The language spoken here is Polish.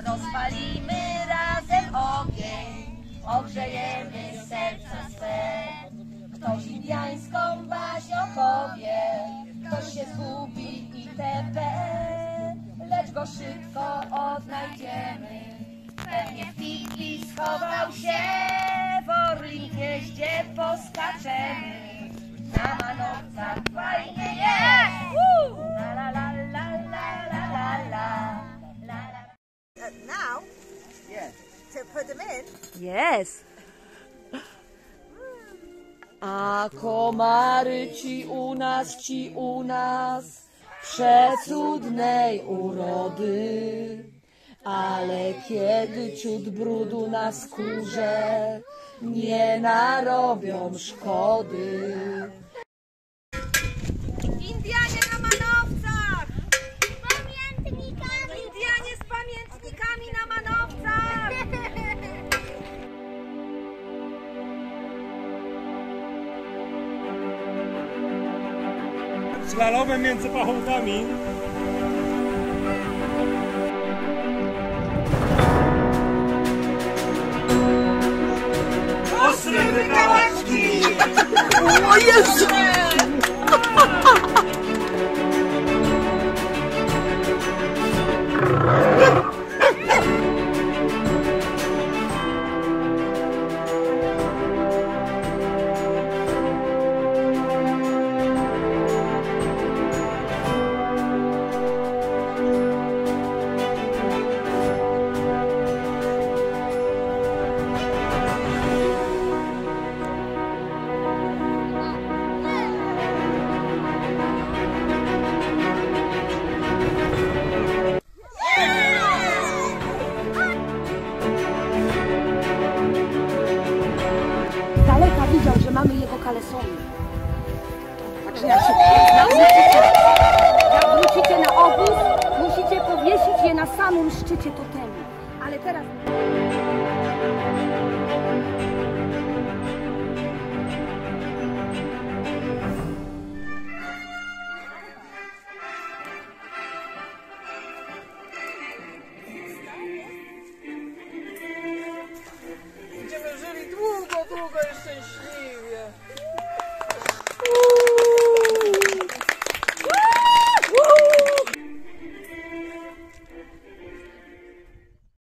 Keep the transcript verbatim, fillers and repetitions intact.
rozpalimy razem ogień, ogrzejemy serca swe. Ktoś indiańską baśń opowie, ktoś się zgubi itp. Lecz go szybko odnajdziemy. Pewnie w Figli schował się, w Orlinkie gdzie poskaczemy. Na manowcach fajnie jest! La la la la la la la la la. And now, Yes. to put them in, Yes. A komary ci u nas, ci u nas, przecudnej urody. Ale kiedy ciut brudu na skórze, nie narobią szkody. Indianie na manowcach! pamiętnikami! Indianie z pamiętnikami na manowcach! Slalomem między pachołkami. Ostre wykałaczki! O Jezu! Z daleka widział, że mamy jego kalesony. Także jak się jak wrócicie, jak wrócicie na obóz, musicie powiesić je na samym szczycie totemu. Ale teraz...